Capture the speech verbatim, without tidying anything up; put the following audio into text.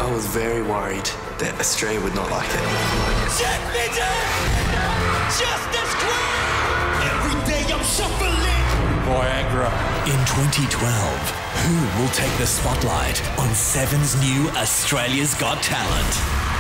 I was very worried that Australia would not like it. Check me down! Justice Queen! Every day I'm shuffling! Viagra. In twenty twelve, who will take the spotlight on Seven's new Australia's Got Talent?